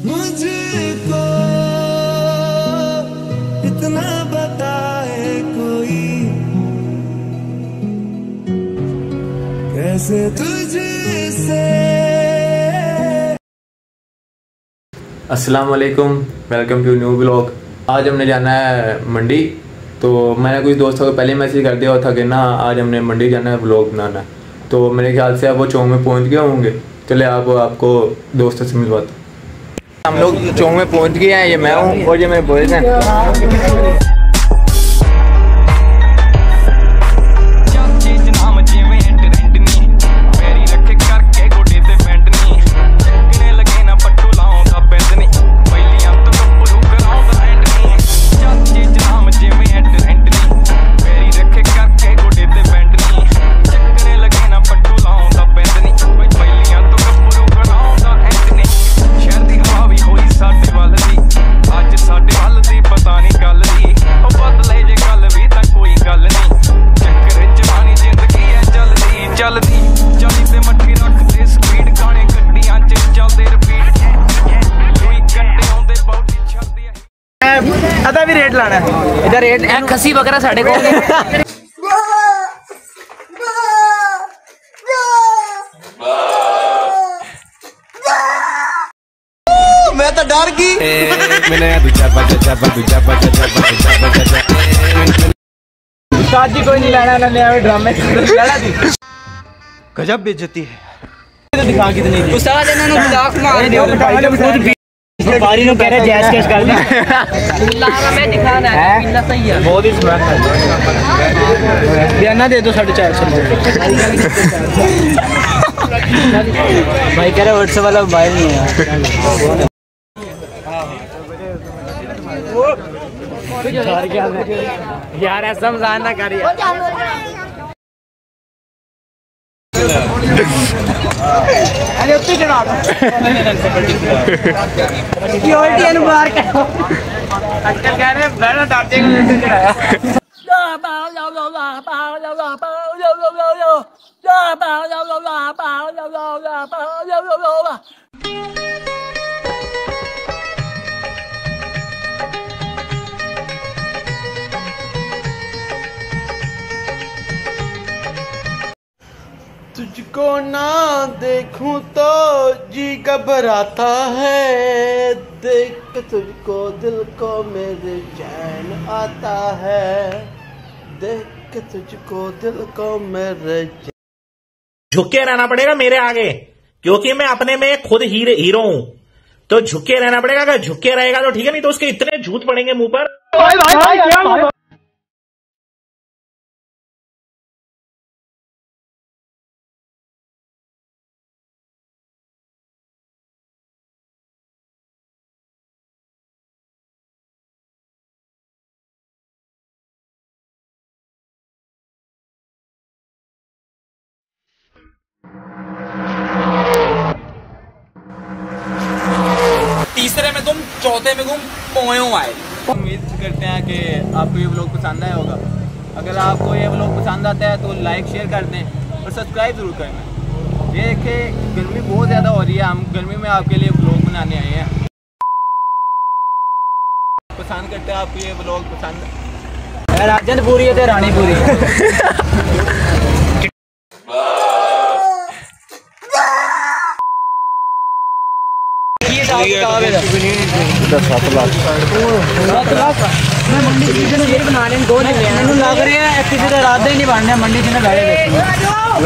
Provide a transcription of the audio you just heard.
मुझको इतना बताए कोई, कैसे तुझसे। अस्सलाम वालेकुम, वेलकम टू न्यू ब्लॉग। आज हमने जाना है मंडी। तो मैंने कुछ दोस्तों को पहले मैसेज कर दिया था कि ना आज हमने मंडी जाना है, ब्लॉग बनाना है। तो मेरे ख्याल से अब वो चौक में पहुंच गए होंगे। चले आपको दोस्तों से मिलवाता हूँ। हम लोग चौक में पहुंच गए हैं। ये मैं हूँ और ये मेरे बॉयज हैं। अदा भी रेट लाना है इधर। रेट खसी बकरा साढ़े को। मैं तो डर गई। उस्ताद जी कोई नहीं लाना ना ले ड्रामे गजब बेइज्जती है। दिखा कितनी उस्ताद इन्होंने मजाक मार बारी नु कह रहे जैस कैश कर दे। लारा में दिखाना है कितना सही है। बहुत ही स्मार्ट है। बयाना दे दो 450 भाई कह रहे व्हाट्सएप वाला मोबाइल नहीं है यार ऐसा मजाक ना करिए। अरे उत्ते चढ़ा दो सिक्योरिटी अनुबार करो। अंकल कह रहे हैं बैठा डांटे को उत्ते चढ़ाया। तुझको ना देखूं तो जी घबराता है, देख तुझको दिल को मेरे चैन आता है, देख तुझको दिल को मेरे झुके रहना पड़ेगा मेरे आगे, क्योंकि मैं अपने में खुद हीरो हूं। तो झुके रहना पड़ेगा। अगर झुके रहेगा तो ठीक है, नहीं तो उसके इतने झूठ पड़ेंगे मुंह पर। भाई, तीसरे में तुम, चौथे में तुम पोयों आए। उम्मीद करते हैं कि आपको ये व्लॉग पसंद आया होगा। अगर आपको ये व्लॉग पसंद आता है तो लाइक शेयर कर दें और सब्सक्राइब जरूर करना। ये कि गर्मी बहुत ज़्यादा हो रही है, हम गर्मी में आपके लिए व्लॉग बनाने आए हैं। पसंद करते हैं आपको ये व्लॉग पसंद। राजनपुरी है तो रानीपुरी। मंडी बना रहे 2 लग रहे हैं। किसी का इरादा ही नहीं बनना मंडी।